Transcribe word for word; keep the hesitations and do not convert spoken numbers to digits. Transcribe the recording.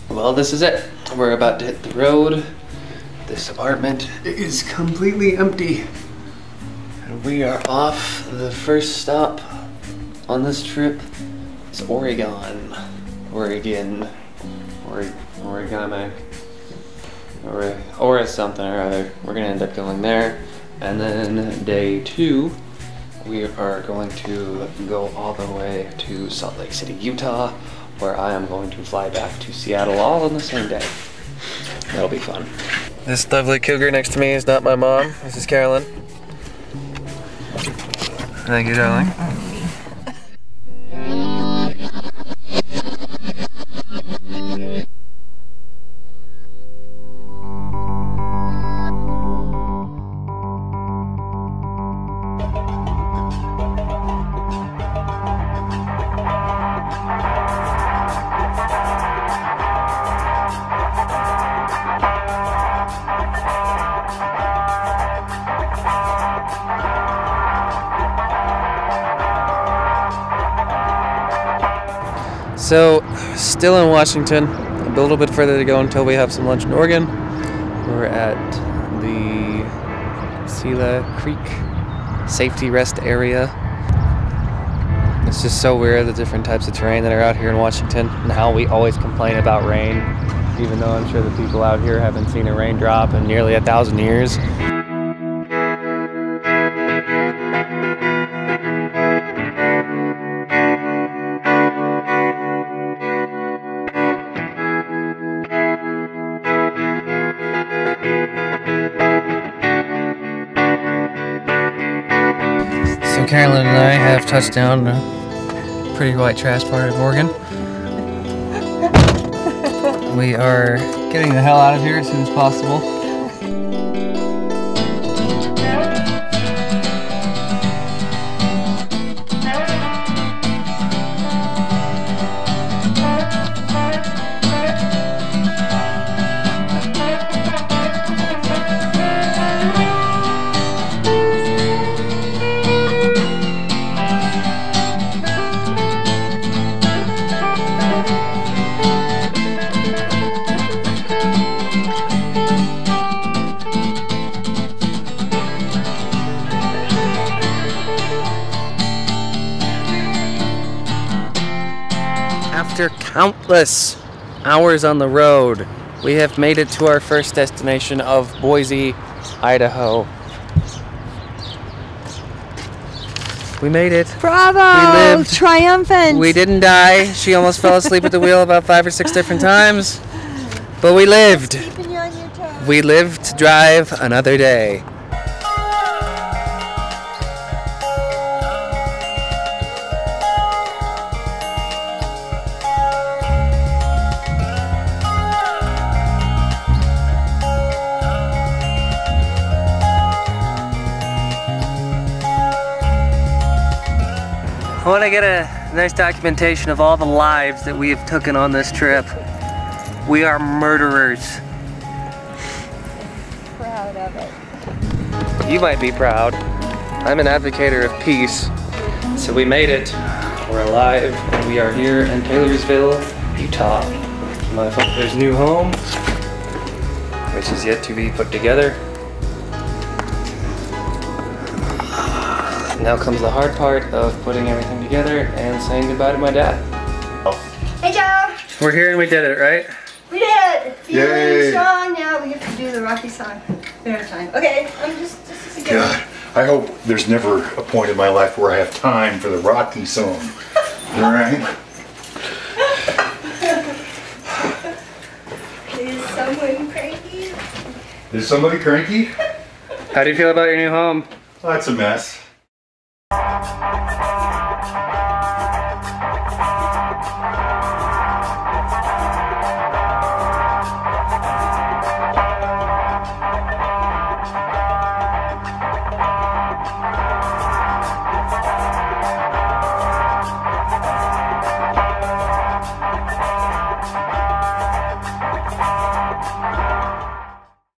Well, this is it. We're about to hit the road. This apartment is completely empty. And we are off. The first stop on this trip is Oregon. Oregon. Ore Oregame. Or, or something or other. We're gonna end up going there. And then day two, we are going to go all the way to Salt Lake City, Utah, where I am going to fly back to Seattle all on the same day. That'll be fun. This lovely cougar next to me is not my mom. This is Carolyn. Thank you, darling. So, still in Washington, a little bit further to go until we have some lunch in Oregon. We're at the Sela Creek Safety Rest Area. It's just so weird, the different types of terrain that are out here in Washington and how we always complain about rain, even though I'm sure the people out here haven't seen a raindrop in nearly a thousand years. So Carolyn and I have touched down a pretty white trash part of Oregon. We are getting the hell out of here as soon as possible. After countless hours on the road, we have made it to our first destination of Boise, Idaho. We made it. Bravo! We lived. Triumphant! We didn't die. She almost fell asleep at the wheel about five or six different times. But we lived. Keeping you on your toes. We lived to drive another day. I want to get a nice documentation of all the lives that we have taken on this trip. We are murderers. Proud of it. You might be proud. I'm an advocator of peace. So we made it. We're alive. And we are here in Taylorsville, Utah. My father's new home, which is yet to be put together. Now comes the hard part of putting everything together and saying goodbye to my dad. Hey Joe! We're here and we did it, right? We did! Feeling Yay. strong now. We have to do the Rocky song. Fair time. Okay, I'm just, just a God, I hope there's never a point in my life where I have time for the Rocky song. All right? Is someone cranky? Is somebody cranky? How do you feel about your new home? Oh, it's a mess.